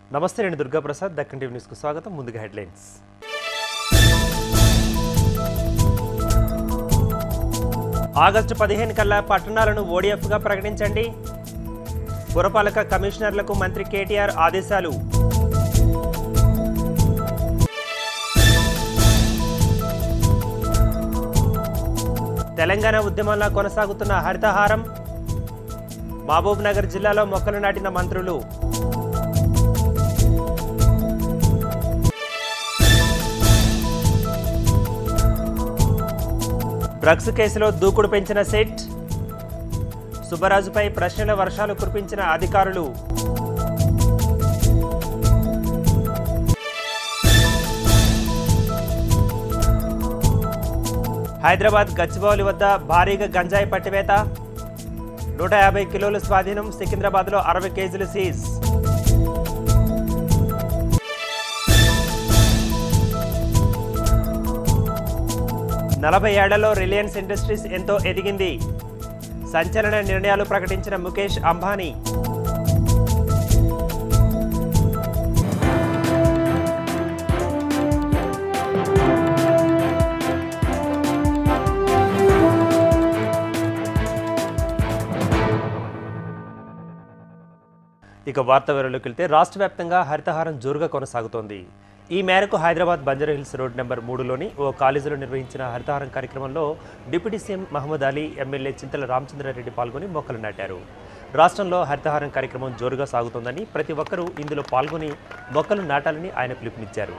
నమస్తే, నేను దుర్గా ప్రసాద్. దక్కన్ టీవీ న్యూస్కు స్వాగతం. ముందుగా హెడ్లైన్స్. ఆగస్టు 15 కల్లా పట్టణాలను ఓడిఎఫ్గా ప్రకటించండి. పురపాలక కమిషనర్లకు మంత్రి కేటీఆర్ ఆదేశాలు. తెలంగాణ ఉద్యమంలో కొనసాగుతున్న హరితహారం. మహబూబ్ నగర్ జిల్లాలో మొక్కలు నాటిన మంత్రులు. డ్రగ్స్ కేసులో దూకుడు పెంచిన సెట్. సుబ్బరాజుపై ప్రశ్నల వర్షాలు కురిపించిన అధికారులు. హైదరాబాద్ గచ్చిబౌలి వద్ద భారీగా గంజాయి పట్టివేత. 150 కిలోలు స్వాధీనం. సికింద్రాబాద్లో 60 కేజీలు సీజ్. నలభై ఏళ్లలో రిలయన్స్ ఇండస్ట్రీస్ ఎంతో ఎదిగింది. సంచలన నిర్ణయాలు ప్రకటించిన ముఖేష్ అంబానీ. ఇక వార్తా వివరాల్లోకి వెళ్తే రాష్ట్ర వ్యాప్తంగా హరితహారం జోరుగా కొనసాగుతోంది. ఈ మేరకు హైదరాబాద్ బంజారాహిల్స్ రోడ్ నెంబర్ 3లోని ఓ కాలేజీలో నిర్వహించిన హరితహారం కార్యక్రమంలో deputy CM Mohammed Ali, MLA Chintala Ramachandra Reddy పాల్గొని మొక్కలు నాటారు. రాష్ట్రంలో హరితహారం కార్యక్రమం జోరుగా సాగుతోందని, ప్రతి ఒక్కరూ ఇందులో పాల్గొని మొక్కలు నాటాలని ఆయన పిలుపునిచ్చారు.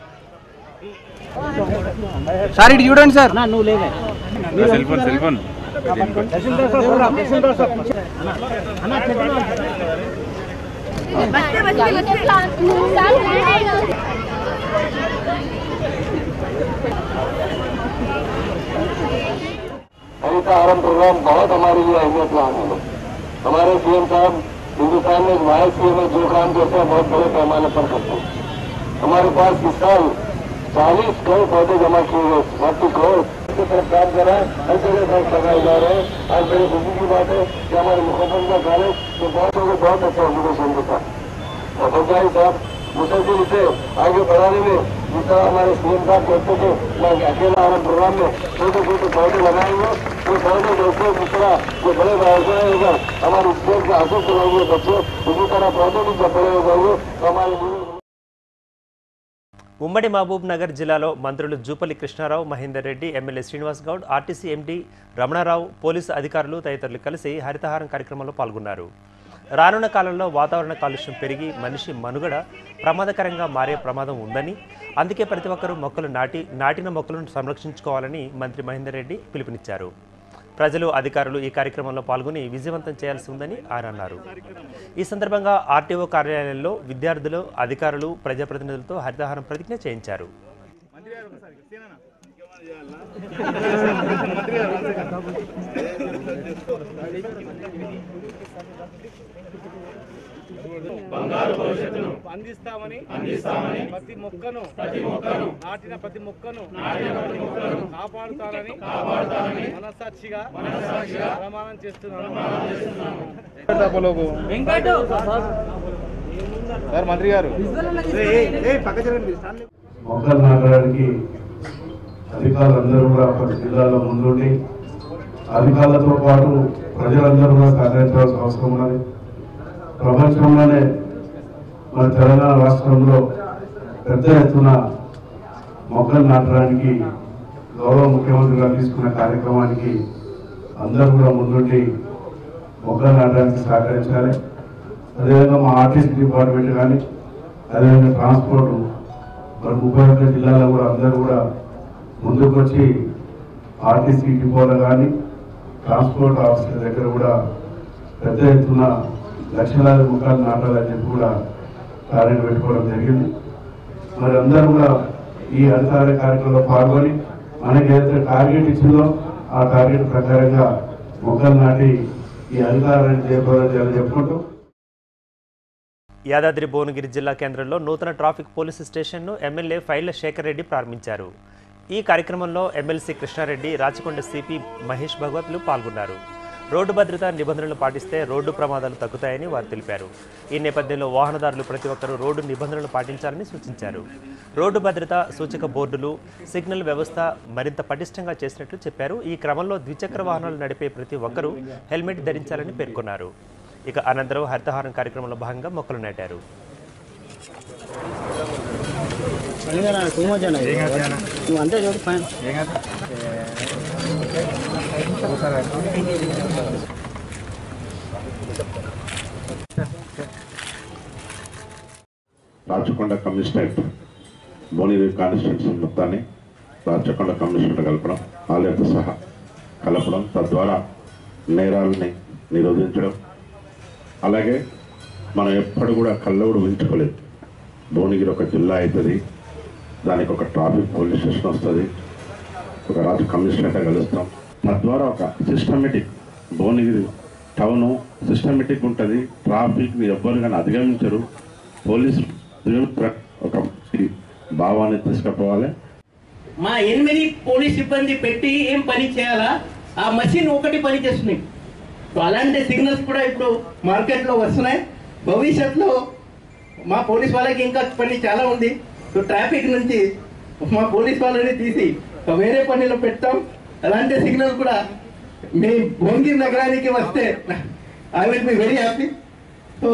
हरितहारम प्रोग्राम बहुत हमारे लिए अहमियत रहा है। हमारे सीएम साहब हिंदुस्तान में वाइस सीएम में जो काम करते हैं बहुत बड़े पैमाने पर करते हैं। हमारे पास इस साल 40 करोड़ पौधे जमा किए गए, 40 करोड़ की तरफ काम कर रहा है। हर जगह ड्रग्स लगाए जा रहे हैं। आज बड़ी खुशी की बात है कि हमारे मुख्यमंत्री का कॉलेज तो बहुत अच्छा एजुकेशन देता है। पंचायत साहब मुसलसिल इसे आगे बढ़ाने में जितना हमारे सीएम साहब कहते थे मैं अकेला हमारे प्रोग्राम में छोटे छोटे पौधे लगाएंगे, वो पौधे जैसे दूसरा जो बड़े व्यवसाय होगा हमारे स्टेट के हासिल कराएंगे बच्चे, इसी तरह पौधे भी जब बड़े हो जाएंगे तो हमारे ఉమ్మడి మహబూబ్ నగర్ జిల్లాలో మంత్రులు Jupally Krishna Rao, Mahender Reddy, MLA Srinivas Goud, RTC MD Ramana Rao, police అధికారులు తదితరులు కలిసి హరితహారం కార్యక్రమంలో పాల్గొన్నారు. రానున్న కాలంలో వాతావరణ కాలుష్యం పెరిగి మనిషి మనుగడ ప్రమాదకరంగా మారే ప్రమాదం ఉందని, అందుకే ప్రతి ఒక్కరూ మొక్కలు నాటిన మొక్కలను సంరక్షించుకోవాలని మంత్రి మహేందర్ రెడ్డి పిలుపునిచ్చారు. ప్రజలు, అధికారులు ఈ కార్యక్రమంలో పాల్గొని విజయవంతం చేయాల్సి ఉందని ఆయన అన్నారు. ఈ సందర్భంగా ఆర్టీఓ కార్యాలయంలో విద్యార్థులు, అధికారులు, ప్రజాప్రతినిధులతో హరితహారం ప్రతిజ్ఞ చేయించారు. బంగారు భవిష్యత్తును అందిస్తామని ప్రతి మొక్కను నాటిన ప్రతి మొక్కను కాపాడుతానని మనసాక్షిగా ప్రమాణం చేస్తున్నాను. మంత్రి గారు మొక్కలు నాటడానికి అధికారులందరూ కూడా ప్రతి జిల్లాలో ముందుండి అధికారులతో పాటు ప్రజలందరూ కూడా సహకరించాల్సిన అవసరం ఉన్నది. ప్రపంచంలోనే మన తెలంగాణ రాష్ట్రంలో పెద్ద ఎత్తున మొక్కలు నాటడానికి గౌరవ ముఖ్యమంత్రి గారు తీసుకున్న కార్యక్రమానికి అందరూ కూడా ముందుండి మొక్కలు నాటడానికి సహకరించాలి. అదేవిధంగా మా ఆర్టీసీ డిపార్ట్మెంట్ కానీ, అదేవిధంగా ట్రాన్స్పోర్ట్ మరి 31 జిల్లాలో కూడా అందరూ కూడా ముందుకు వచ్చి ఆర్టీసీ డిపోలో కానీ, ట్రాన్స్పోర్ట్ ఆఫీసుల దగ్గర కూడా పెద్ద ఎత్తున లక్షలాది మొక్కలు నాటాలని చెప్పి కూడా కార్యం పెట్టుకోవడం జరిగింది. మరి అందరూ కూడా ఈ హరితహార కార్యక్రమంలో పాల్గొని మనకి ఏదైతే టార్గెట్ ఇచ్చిందో ఆ టార్గెట్ ప్రకారంగా మొక్కలు నాటి ఈ హరితహారాన్ని చేపట్టాలని చెప్పుకుంటూ యాదాద్రి భువనగిరి జిల్లా కేంద్రంలో నూతన ట్రాఫిక్ పోలీసు స్టేషన్ను ఎమ్మెల్యే ఫైళ్ల శేఖర్ రెడ్డి ప్రారంభించారు. ఈ కార్యక్రమంలో ఎమ్మెల్సీ కృష్ణారెడ్డి, రాచకొండ సిపి మహేష్ భగవత్లు పాల్గొన్నారు. రోడ్డు భద్రతా నిబంధనలు పాటిస్తే రోడ్డు ప్రమాదాలు తగ్గుతాయని వారు తెలిపారు. ఈ నేపథ్యంలో వాహనదారులు ప్రతి ఒక్కరూ రోడ్డు నిబంధనలు పాటించాలని సూచించారు. రోడ్డు భద్రతా సూచక బోర్డులు, సిగ్నల్ వ్యవస్థ మరింత పటిష్టంగా చేసినట్లు చెప్పారు. ఈ క్రమంలో ద్విచక్ర వాహనాలు నడిపే ప్రతి ఒక్కరూ హెల్మెట్ ధరించాలని పేర్కొన్నారు. ఇక అనంతరం హరితహారం కార్యక్రమంలో భాగంగా మొక్కలు నాటారు. రాచకొండ కమిషనరేట్ భువనగిరి కాన్స్టిట్యున్సీ మొత్తాన్ని రాచకొండ కమిషనరేట్ కలపడం, ఆలయాలతో సహా కలపడం, తద్వారా నేరాలని నిరోధించడం. అలాగే మనం ఎప్పుడు కూడా కళ్ళవుడు ఉంచుకోలేదు. భువనగిరి ఒక జిల్లా అవుతుంది, దానికి ఒక ట్రాఫిక్ పోలీస్ స్టేషన్ వస్తుంది, ఒక రాష్ట్ర కమిషనరేట్ కలుస్తాం. తద్వారా ఒక సిస్టమేటిక్ భువనగిరి టౌను సిస్టమేటిక్ ఉంటుంది. ట్రాఫిక్ ఎవ్వరు కానీ అధిగమించరు. పోలీసు ఒక భావాన్ని తీసుకుపోవాలి. మా 8 పోలీస్ సిబ్బంది పెట్టి ఏం పని చేయాలా, ఆ మషిన్ ఒకటి పని చేస్తున్నాయి. అలాంటి సిగ్నల్స్ కూడా ఇప్పుడు మార్కెట్లో వస్తున్నాయి. భవిష్యత్తులో మా పోలీస్ వాళ్ళకి ఇంకా పని చాలా ఉంది. సో ట్రాఫిక్ నుంచి మా పోలీస్ వాళ్ళని తీసి వేరే పనిలో పెడతాం. అలాంటి సిగ్నల్ కూడా మీ భువనగిరి నగరానికి వస్తే I will be very happy. So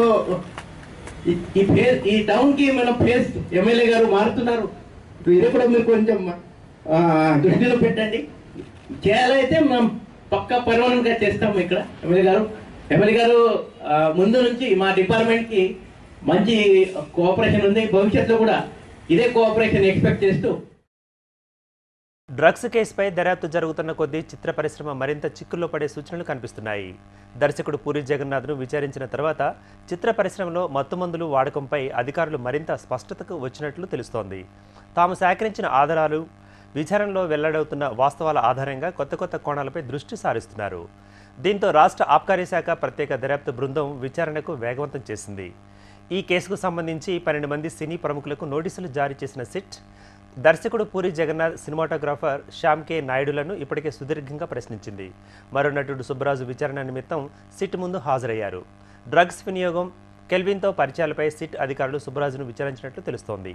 ఈ టౌన్కి మన ఫేస్ ఎమ్మెల్యే గారు మారుతున్నారు. ఇది కూడా మీరు కొంచెం దృష్టిలో పెట్టండి. చేయాలైతే మనం పక్కా పర్మనెంట్గా చేస్తాము. ఇక్కడ ఎమ్మెల్యే గారు ముందు నుంచి మా డిపార్ట్మెంట్కి మంచి కోఆపరేషన్ ఉంది. భవిష్యత్తులో కూడా ఇదే కోఆపరేషన్ ఎక్స్పెక్ట్ చేస్తూ. డ్రగ్స్ కేసుపై దర్యాప్తు జరుగుతున్న కొద్దీ చిత్ర పరిశ్రమ మరింత చిక్కుల్లో పడే సూచనలు కనిపిస్తున్నాయి. దర్శకుడు పూరి జగన్నాథ్ను విచారించిన తర్వాత చిత్ర పరిశ్రమలో మత్తుమందులు వాడకంపై అధికారులు మరింత స్పష్టతకు వచ్చినట్లు తెలుస్తోంది. తాము సేకరించిన ఆధారాలు, విచారణలో వెల్లడవుతున్న వాస్తవాల ఆధారంగా కొత్త కోణాలపై దృష్టి సారిస్తున్నారు. దీంతో రాష్ట్ర ఆబ్కారీ శాఖ ప్రత్యేక దర్యాప్తు బృందం విచారణకు వేగవంతం చేసింది. ఈ కేసుకు సంబంధించి 12 మంది సినీ ప్రముఖులకు నోటీసులు జారీ చేసిన సిట్ దర్శకుడు పూరి జగన్నాథ్, సినిమాటోగ్రాఫర్ శ్యామ్ కే నాయుడులను ఇప్పటికే సుదీర్ఘంగా ప్రశ్నించింది. మరో నటుడు సుబ్బరాజు విచారణ నిమిత్తం సిట్ ముందు హాజరయ్యారు. డ్రగ్స్ వినియోగం, కెల్విన్తో పరిచయాలపై సిట్ అధికారులు సుబ్బరాజును విచారించినట్లు తెలుస్తోంది.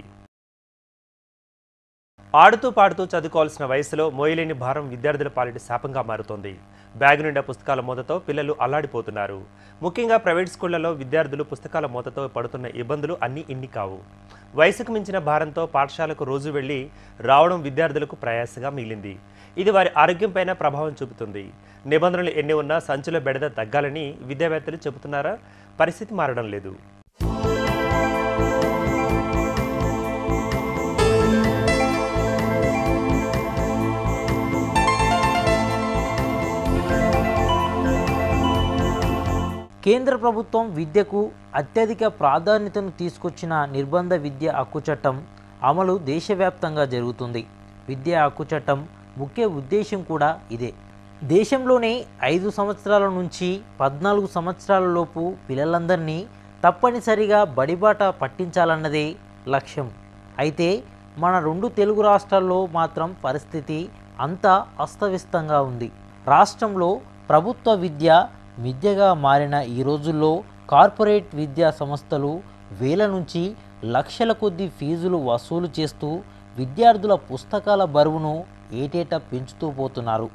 ఆడుతూ పాడుతూ చదువుకోవాల్సిన వయసులో మోయలేని భారం విద్యార్థుల పాలిటి శాపంగా మారుతోంది. బ్యాగ్ నిండా పుస్తకాల మూతతో పిల్లలు అల్లాడిపోతున్నారు. ముఖ్యంగా ప్రైవేట్ స్కూళ్లలో విద్యార్థులు పుస్తకాల మూతతో పడుతున్న ఇబ్బందులు అన్నీ ఇన్ని కావు. వయసుకు మించిన భారంతో పాఠశాలకు రోజు వెళ్లి రావడం విద్యార్థులకు ప్రయాసగా మిగిలింది. ఇది వారి ఆరోగ్యంపైన ప్రభావం చూపుతుంది. నిబంధనలు ఎన్ని ఉన్నా సంచుల బెడద తగ్గాలని విద్యావేత్తలు చెబుతున్నారా? పరిస్థితి మారడం లేదు. కేంద్ర ప్రభుత్వం విద్యకు అత్యధిక ప్రాధాన్యతను తీసుకొచ్చిన నిర్బంధ విద్య హక్కు చట్టం అమలు దేశవ్యాప్తంగా జరుగుతుంది. విద్యా హక్కు చట్టం ముఖ్య ఉద్దేశం కూడా ఇదే. దేశంలోనే 5 సంవత్సరాల నుంచి 14 సంవత్సరాల లోపు పిల్లలందరినీ తప్పనిసరిగా బడిబాట పట్టించాలన్నదే లక్ష్యం. అయితే మన 2 తెలుగు రాష్ట్రాల్లో మాత్రం పరిస్థితి అంతా అస్తవ్యస్తంగా ఉంది. రాష్ట్రంలో ప్రభుత్వ విద్యగా మారిన ఈ రోజుల్లో కార్పొరేట్ విద్యా సంస్థలు వేల నుంచి లక్షల కొద్దీ ఫీజులు వసూలు చేస్తూ విద్యార్థుల పుస్తకాల బరువును ఏటేటా పెంచుతూ పోతున్నారు.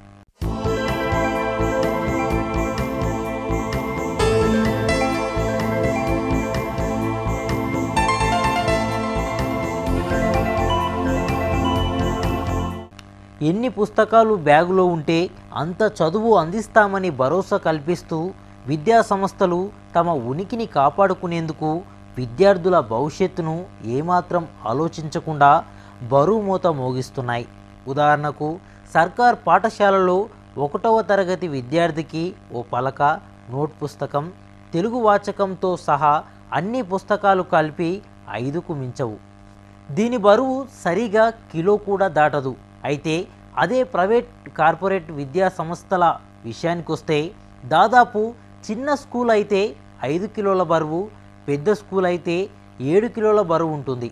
ఎన్ని పుస్తకాలు బ్యాగులో ఉంటే అంత చదువు అందిస్తామని భరోసా కల్పిస్తూ విద్యా సంస్థలు తమ ఉనికిని కాపాడుకునేందుకు విద్యార్థుల భవిష్యత్తును ఏమాత్రం ఆలోచించకుండా బరువు మోత మోగిస్తున్నాయి. ఉదాహరణకు సర్కార్ పాఠశాలలో 1వ తరగతి విద్యార్థికి ఓ పలక, నోట్ పుస్తకం, తెలుగు వాచకంతో సహా అన్ని పుస్తకాలు కలిపి 5కు మించవు. దీని బరువు సరిగా కిలో కూడా దాటదు. అయితే అదే ప్రైవేట్ కార్పొరేట్ విద్యా సంస్థల విషయానికొస్తే దాదాపు చిన్న స్కూల్ అయితే 5 కిలోల బరువు, పెద్ద స్కూల్ అయితే 7 కిలోల బరువు ఉంటుంది.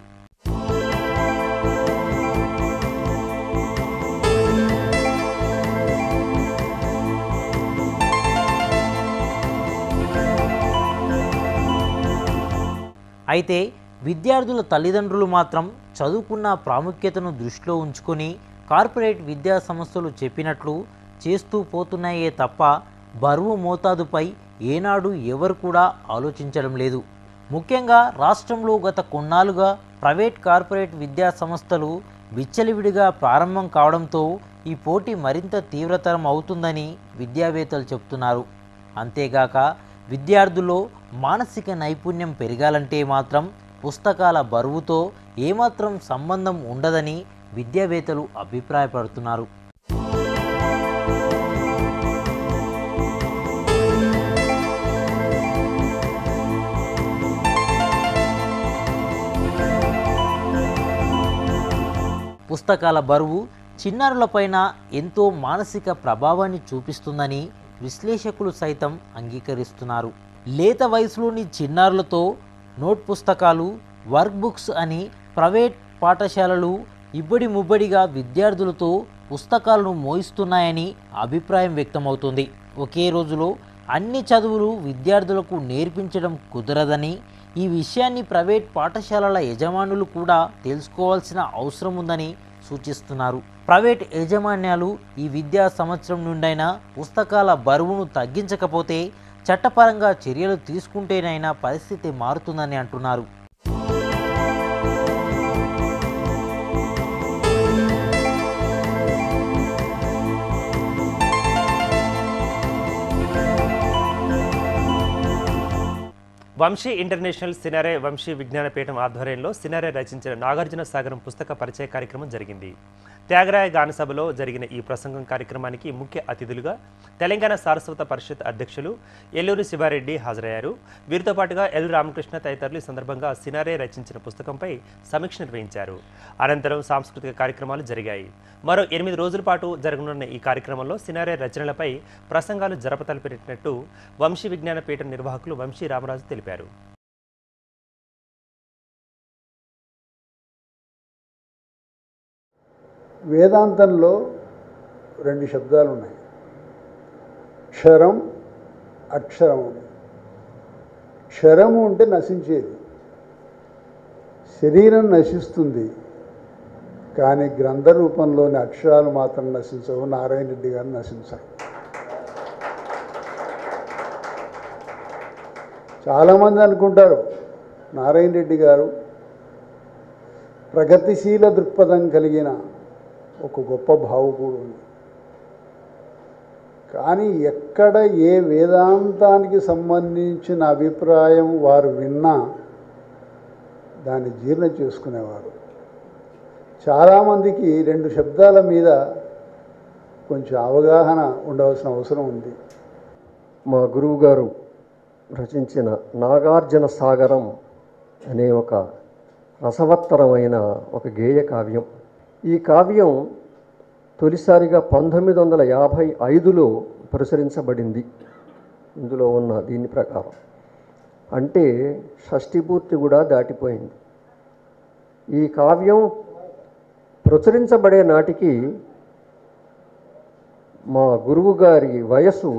అయితే విద్యార్థుల తల్లిదండ్రులు మాత్రం చదువుకున్న ప్రాముఖ్యతను దృష్టిలో ఉంచుకొని కార్పొరేట్ విద్యా సంస్థలు చెప్పినట్లు చేస్తూ పోతున్నాయే తప్ప బరువు మోతాదుపై ఏనాడు ఎవరు కూడా ఆలోచించడం లేదు. ముఖ్యంగా రాష్ట్రంలో గత కొన్నాళ్ళుగా ప్రైవేట్ కార్పొరేట్ విద్యా సంస్థలు విచ్చలవిడిగా ప్రారంభం కావడంతో ఈ పోటీ మరింత తీవ్రతరం అవుతుందని విద్యావేత్తలు చెబుతున్నారు. అంతేగాక విద్యార్థుల్లో మానసిక నైపుణ్యం పెరగాలంటే మాత్రం పుస్తకాల బరువుతో ఏమాత్రం సంబంధం ఉండదని విద్యావేత్తలు అభిప్రాయపడుతున్నారు. పుస్తకాల బరువు చిన్నారులపైన ఎంతో మానసిక ప్రభావాన్ని చూపిస్తుందని విశ్లేషకులు సైతం అంగీకరిస్తున్నారు. లేత వయసులోని చిన్నారులతో నోట్ పుస్తకాలు, వర్క్ బుక్స్ అని ప్రైవేట్ పాఠశాలలు ఇబ్బడి ముబ్బడిగా విద్యార్థులతో పుస్తకాలను మోయిస్తున్నాయని అభిప్రాయం వ్యక్తమవుతుంది. ఒకే రోజులో అన్ని చదువులు విద్యార్థులకు నేర్పించడం కుదరదని, ఈ విషయాన్ని ప్రైవేట్ పాఠశాలల యజమానులు కూడా తెలుసుకోవాల్సిన అవసరం ఉందని సూచిస్తున్నారు. ప్రైవేట్ యాజమాన్యాలు ఈ విద్యా సంవత్సరం నుండైనా పుస్తకాల బరువును తగ్గించకపోతే చట్టపరంగా చర్యలు తీసుకుంటేనైనా పరిస్థితి మారుతుందని అంటున్నారు. వంశీ ఇంటర్నేషనల్ సినారే వంశీ విజ్ఞానపీఠం ఆధ్వర్యంలో సినారే రచించిన నాగార్జున సాగరం పుస్తక పరిచయ కార్యక్రమం జరిగింది. త్యాగరాయ గానసభలో జరిగిన ఈ ప్రసంగం కార్యక్రమానికి ముఖ్య అతిథులుగా తెలంగాణ సారస్వత పరిషత్ అధ్యక్షులు ఎల్లూరి శివారెడ్డి హాజరయ్యారు. వీరితో పాటుగా ఎల్ రామకృష్ణ తదితరులు ఈ సందర్భంగా సినారే రచించిన పుస్తకంపై సమీక్ష నిర్వహించారు. అనంతరం సాంస్కృతిక కార్యక్రమాలు జరిగాయి. మరో 8 రోజుల పాటు జరగనున్న ఈ కార్యక్రమంలో సినారే రచనలపై ప్రసంగాలు జరపతలపెట్టినట్టు వంశీ విజ్ఞానపీఠం నిర్వాహకులు వంశీ రామరాజు తెలిపారు. వేదాంతంలో 2 శబ్దాలు ఉన్నాయి, క్షరం, అక్షరం. క్షరము అంటే నశించేది, శరీరం నశిస్తుంది కానీ గ్రంథ రూపంలోని అక్షరాలు మాత్రం నశించవు. నారాయణ రెడ్డి గారు నశించారు. చాలామంది అనుకుంటారు నారాయణ రెడ్డి గారు ప్రగతిశీల దృక్పథం కలిగిన ఒక గొప్ప భావుకుడు ఉంది. కానీ ఎక్కడ ఏ వేదాంతానికి సంబంధించిన అభిప్రాయం వారు విన్నా దాన్ని జీర్ణం చేసుకునేవారు. చాలామందికి 2 శబ్దాల మీద కొంచెం అవగాహన ఉండవలసిన అవసరం ఉంది. మా గురువు గారు రచించిన నాగార్జున సాగరం అనే ఒక రసవత్తరమైన ఒక గేయ కావ్యం. ఈ కావ్యం తొలిసారిగా 1955లో ప్రచురించబడింది. ఇందులో ఉన్న దీని ప్రకారం అంటే షష్ఠిపూర్తి కూడా దాటిపోయింది. ఈ కావ్యం ప్రచురించబడే నాటికి మా గురువు గారి వయసు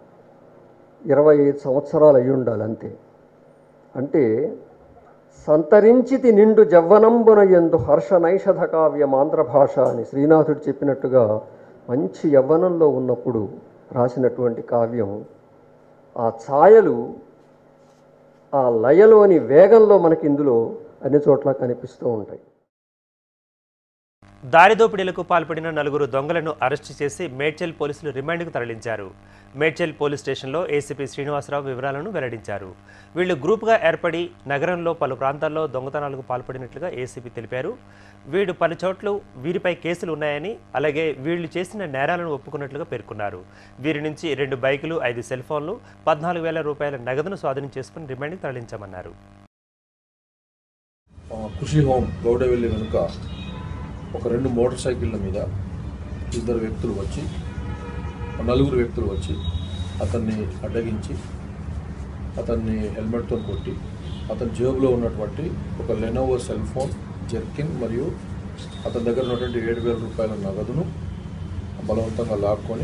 25 సంవత్సరాలు అయి ఉండాలి అంతే. అంటే సంతరించితి నిండు జవ్వనంబున యందు హర్ష నైషధ కావ్యం ఆంధ్ర భాష అని శ్రీనాథుడు చెప్పినట్టుగా మంచి యవ్వనంలో ఉన్నప్పుడు రాసినటువంటి కావ్యం. ఆ ఛాయలు, ఆ లయలోని వేగంలో మనకి ఇందులో అన్ని చోట్ల కనిపిస్తూ ఉంటాయి. దారిదోపిడీలకు పాల్పడిన 4 దొంగలను అరెస్టు చేసి మేడ్చల్ పోలీసులు రిమాండ్కు తరలించారు. మేడ్చల్ పోలీస్ స్టేషన్లో ఏసీపీ శ్రీనివాసరావు వివరాలను వెల్లడించారు. వీళ్లు గ్రూపుగా ఏర్పడి నగరంలో పలు ప్రాంతాల్లో దొంగతనాలకు పాల్పడినట్లుగా ఏసీపీ తెలిపారు. వీడు పలు చోట్ల వీరిపై కేసులు ఉన్నాయని, అలాగే వీళ్లు చేసిన నేరాలను ఒప్పుకున్నట్లుగా పేర్కొన్నారు. వీరి నుంచి 2 బైకులు, 5 సెల్ ఫోన్లు, 14,000 రూపాయల నగదును స్వాధీనం చేసుకుని రిమాండ్కు తరలించామన్నారు. ఖుషి హోమ్ గౌడవెల్లి వెనుక ఒక 2 మోటార్ సైకిళ్ళ మీద 4 వ్యక్తులు వచ్చి అతన్ని అడ్డగించి అతన్ని హెల్మెట్తో కొట్టి అతని జేబులో ఉన్నటువంటి ఒక లెనోవో సెల్ ఫోన్, జెర్కిన్ మరియు అతని దగ్గర ఉన్నటువంటి 7,000 రూపాయల నగదును బలవంతంగా లాక్కొని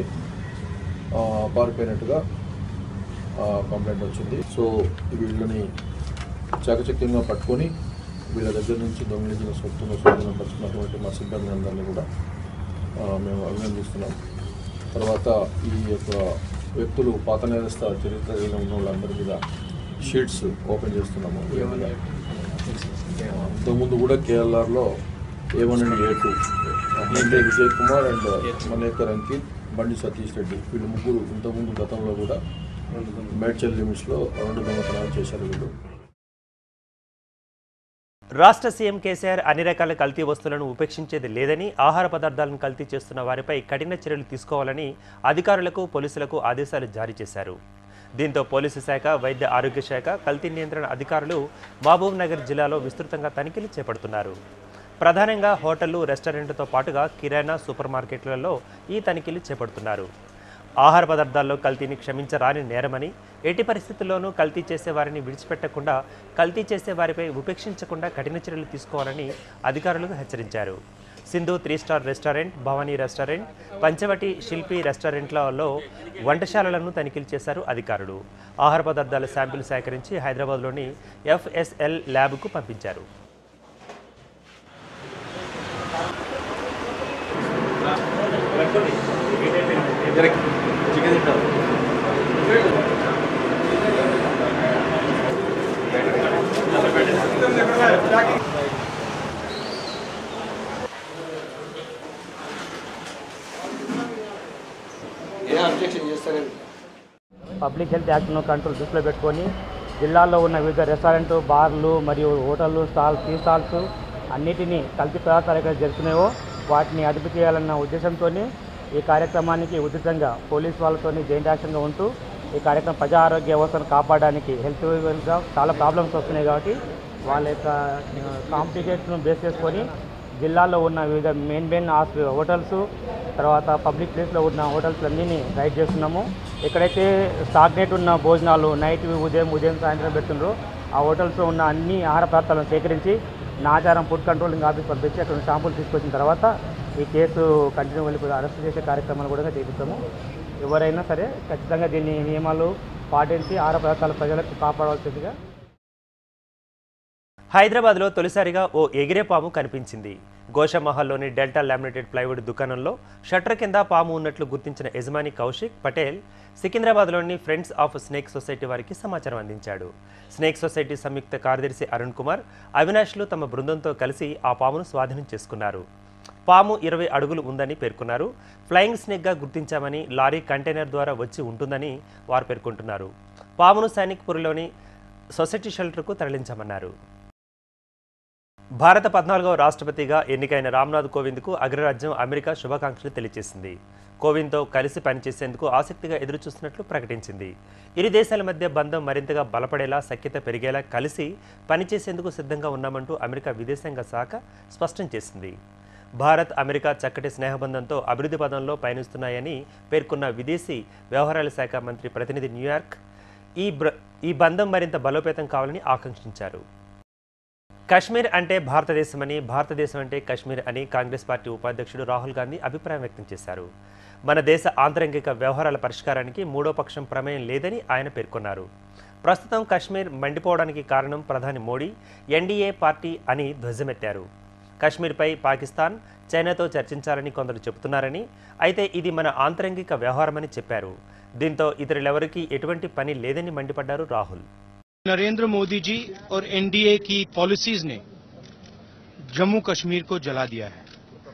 పారిపోయినట్టుగా కంప్లైంట్ వచ్చింది. సో వీళ్ళని చాకచక్యంగా పట్టుకొని వీళ్ళ దగ్గర నుంచి దొంగిలించిన సొత్తును స్వాధీనపరుచుకున్నటువంటి మా సిబ్బంది అందరినీ కూడా మేము అభినందిస్తున్నాం. తర్వాత ఈ యొక్క వ్యక్తులు పాత నేరస్థ చరిత్ర ఉన్న వాళ్ళందరి మీద షీట్స్ ఓపెన్ చేస్తున్నాము. ఇంతకుముందు కూడా కేఎల్ఆర్లో A1 and A2 అంటే విజయ్ కుమార్ అండ్ మనేకర్ అంకిత్, బండి సతీష్ రెడ్డి, వీళ్ళు ముగ్గురు ఇంతకుముందు గతంలో కూడా మేడ్చల్ లిమిట్స్లో 2 దొంగతనాలు చేశారు. వీళ్ళు రాష్ట్ర సీఎం కేసీఆర్ అన్ని రకాల కల్తీ వస్తువులను ఉపేక్షించేది లేదని, ఆహార పదార్థాలను కల్తీ చేస్తున్న వారిపై కఠిన చర్యలు తీసుకోవాలని అధికారులకు, పోలీసులకు ఆదేశాలు జారీ చేశారు. దీంతో పోలీసు శాఖ, వైద్య ఆరోగ్య శాఖ, కల్తీ నియంత్రణ అధికారులు మహబూబ్ నగర్ జిల్లాలో విస్తృతంగా తనిఖీలు చేపడుతున్నారు. ప్రధానంగా హోటళ్లు, రెస్టారెంట్లతో పాటుగా కిరాణా, సూపర్ మార్కెట్లలో ఈ తనిఖీలు చేపడుతున్నారు. ఆహార పదార్థాల్లో కల్తీని క్షమించరాని నేరమని, ఎట్టి పరిస్థితుల్లోనూ కల్తీ చేసేవారిని విడిచిపెట్టకుండా, కల్తీ చేసేవారిపై ఉపేక్షించకుండా కఠిన చర్యలు తీసుకోవాలని అధికారులకు హెచ్చరించారు. Sindhu 3 star restaurant, Bhavani restaurant, Panchavati, Shilpi రెస్టారెంట్లలో వంటశాలలను తనిఖీలు చేశారు అధికారులు. ఆహార పదార్థాల శాంపిల్ సేకరించి హైదరాబాద్లోని FSL ల్యాబ్కు పంపించారు. పబ్లిక్ హెల్త్ యాక్ట్ను కంట్రోల్ దృష్టిలో పెట్టుకొని జిల్లాలో ఉన్న వివిధ రెస్టారెంట్, బార్లు మరియు హోటళ్ళు, టీ స్టాల్స్ అన్నిటినీ కల్తీ పదార్థాలు ఎక్కడ జరుగుతున్నాయో వాటిని అదుపు చేయాలన్న ఉద్దేశంతో ఈ కార్యక్రమానికి ఉచితంగా పోలీస్ వాళ్ళతో జాయింట్ యాక్షన్గా ఉంటూ ఈ కార్యక్రమం ప్రజా ఆరోగ్య వ్యవస్థను కాపాడడానికి హెల్త్గా చాలా ప్రాబ్లమ్స్ వస్తున్నాయి కాబట్టి వాళ్ళ యొక్క కాంప్లికేట్ను బేస్ చేసుకొని జిల్లాలో ఉన్న వివిధ మెయిన్ హోటల్స్, తర్వాత పబ్లిక్ ప్లేస్లో ఉన్న హోటల్స్ అన్నీ రైడ్ చేస్తున్నాము. ఎక్కడైతే స్టాగ్నేట్ ఉన్న భోజనాలు నైట్ ఉదయం సాయంత్రం పెడుతుండ్రో ఆ హోటల్స్లో ఉన్న అన్ని ఆహార పదార్థాలను సేకరించి నాచారం ఫుడ్ కంట్రోలింగ్ ఆఫీస్ పంపించి అక్కడ శాంపుల్ తీసుకొచ్చిన తర్వాత ఈ కేసు కంటిన్యూ వెళ్ళి అరెస్ట్ చేసే కార్యక్రమాలు కూడా చేపిస్తాము. ఎవరైనా సరే ఖచ్చితంగా దీన్ని నియమాలు పాటించి ఆహార పదార్థాల ప్రజలకు కాపాడవలసిందిగా. హైదరాబాద్లో తొలిసారిగా ఓ ఎగిరే పాము కనిపించింది. గోషమహల్లోని డెల్టా లామినేటెడ్ ప్లైవుడ్ దుకాణంలో షట్టర్ కింద పాము ఉన్నట్లు గుర్తించిన యజమాని కౌశిక్ పటేల్ సికింద్రాబాద్లోని ఫ్రెండ్స్ ఆఫ్ స్నేక్ సొసైటీ వారికి సమాచారం అందించాడు. స్నేక్ సొసైటీ సంయుక్త కార్యదర్శి అరుణ్ కుమార్, అవినాష్లు తమ బృందంతో కలిసి ఆ పామును స్వాధీనం చేసుకున్నారు. పాము 20 అడుగులు ఉందని పేర్కొన్నారు. ఫ్లయింగ్ స్నేక్గా గుర్తించామని, లారీ కంటైనర్ ద్వారా వచ్చి ఉంటుందని వారు పేర్కొంటున్నారు. పామును సైనిక్పూర్లోని సొసైటీ షెల్టర్కు తరలించామన్నారు. భారత 14వ రాష్ట్రపతిగా ఎన్నికైన రామ్నాథ్ కోవింద్కు అగ్రరాజ్యం అమెరికా శుభాకాంక్షలు తెలియజేసింది. కోవింద్తో కలిసి పనిచేసేందుకు ఆసక్తిగా ఎదురుచూస్తున్నట్లు ప్రకటించింది. ఇరు దేశాల మధ్య బంధం మరింతగా బలపడేలా, సఖ్యత పెరిగేలా కలిసి పనిచేసేందుకు సిద్ధంగా ఉన్నామంటూ అమెరికా విదేశాంగ శాఖ స్పష్టం చేసింది. భారత్, అమెరికా చక్కటి స్నేహబంధంతో అభివృద్ధి పదంలో పయనిస్తున్నాయని పేర్కొన్న విదేశీ వ్యవహారాల శాఖ మంత్రి ప్రతినిధి న్యూయార్క్ ఈ బంధం మరింత బలోపేతం కావాలని ఆకాంక్షించారు. కశ్మీర్ అంటే భారతదేశమని, భారతదేశం అంటే కశ్మీర్ అని కాంగ్రెస్ పార్టీ ఉపాధ్యక్షుడు రాహుల్ గాంధీ అభిప్రాయం వ్యక్తం చేశారు. మన దేశ ఆంతరంగిక వ్యవహారాల పరిష్కారానికి మూడో పక్షం ప్రమేయం లేదని ఆయన పేర్కొన్నారు. ప్రస్తుతం కశ్మీర్ మండిపోవడానికి కారణం ప్రధాని మోడీ, ఎన్డీఏ పార్టీ అని ధ్వజమెత్తారు. కశ్మీర్పై పాకిస్తాన్, చైనాతో చర్చించాలని కొందరు చెబుతున్నారని, అయితే ఇది మన ఆంతరంగిక వ్యవహారమని చెప్పారు. దీంతో ఇతరులెవరికీ ఎటువంటి పని లేదని మండిపడ్డారు రాహుల్. नरेंद्र मोदी जी और एनडीए की पॉलिसीज ने जम्मू कश्मीर को जला दिया है,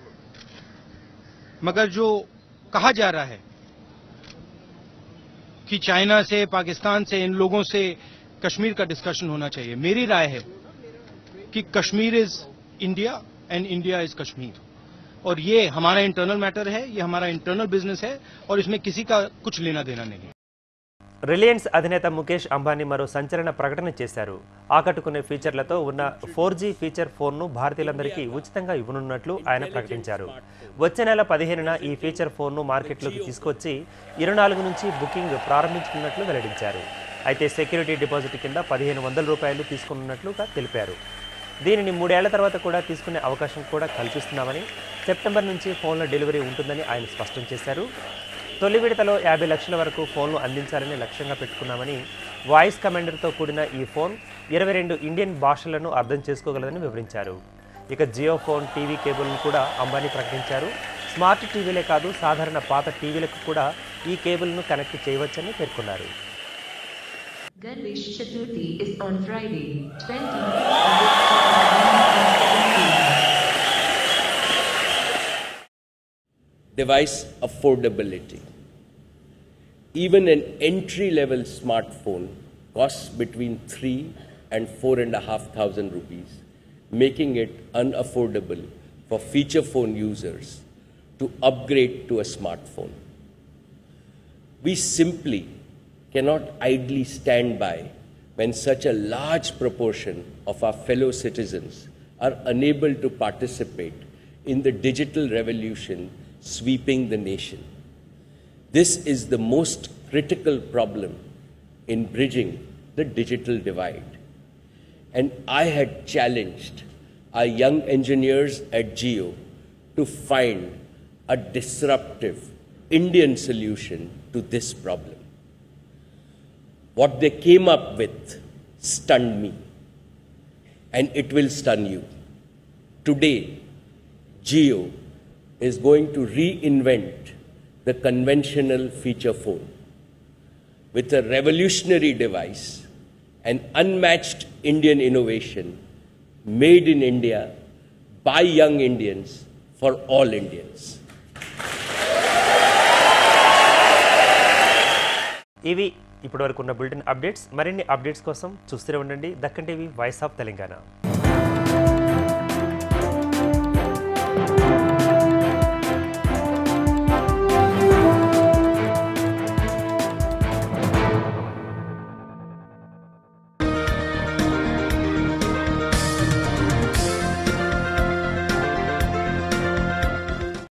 मगर जो कहा जा रहा है कि चाइना से, पाकिस्तान से, इन लोगों से कश्मीर का डिस्कशन होना चाहिए, मेरी राय है कि Kashmir is India and India is Kashmir, और ये हमारा इंटरनल मैटर है, ये हमारा इंटरनल बिजनेस है और इसमें किसी का कुछ लेना देना नहीं है. రిలయన్స్ అధినేత ముఖేష్ అంబానీ మరో సంచలన ప్రకటన చేశారు. ఆకట్టుకునే ఫీచర్లతో ఉన్న 4G ఫీచర్ ఫోన్ను భారతీయులందరికీ ఉచితంగా ఇవ్వనున్నట్లు ఆయన ప్రకటించారు. వచ్చే నెల 15న ఈ ఫీచర్ ఫోన్ను మార్కెట్లోకి తీసుకొచ్చి 24 నుంచి బుకింగ్ ప్రారంభించుకున్నట్లు వెల్లడించారు. అయితే సెక్యూరిటీ డిపాజిట్ కింద 1500 రూపాయలు తీసుకున్నట్లుగా తెలిపారు. దీనిని 3 ఏళ్ల తర్వాత కూడా తీసుకునే అవకాశం కూడా కల్పిస్తున్నామని, సెప్టెంబర్ నుంచి ఫోన్ల డెలివరీ ఉంటుందని ఆయన స్పష్టం చేశారు. తొలి విడతలో 50 లక్షల వరకు ఫోన్లు అందించాలని లక్ష్యంగా పెట్టుకున్నామని, వాయిస్ కమాండర్తో కూడిన ఈ ఫోన్ 22 ఇండియన్ భాషలను అర్థం చేసుకోగలదని వివరించారు. ఇక జియో ఫోన్ టీవీ కేబుల్ను కూడా అంబానీ ప్రకటించారు. స్మార్ట్ టీవీలే కాదు సాధారణ పాత టీవీలకు కూడా ఈ కేబుల్ను కనెక్ట్ చేయవచ్చని పేర్కొన్నారు. Ganesh Chaturthi is on Friday, 20 Device affordability. Even an entry-level smartphone costs between 3 and 4,500 rupees, making it unaffordable for feature phone users to upgrade to a smartphone. We simply cannot idly stand by when such a large proportion of our fellow citizens are unable to participate in the digital revolution sweeping the nation. This is the most critical problem in bridging the digital divide. And I had challenged our young engineers at Jio to find a disruptive Indian solution to this problem. What they came up with stunned me, and it will stun you. Today, Jio is going to reinvent the conventional feature phone with a revolutionary device, an unmatched Indian innovation made in India by young Indians for all Indians. ఇవి ఇప్పటివరకు ఉన్న bulletin updates. మరిన్ని updates కోసం చూస్తూనే ఉండండి Deccan TV voice of Telangana.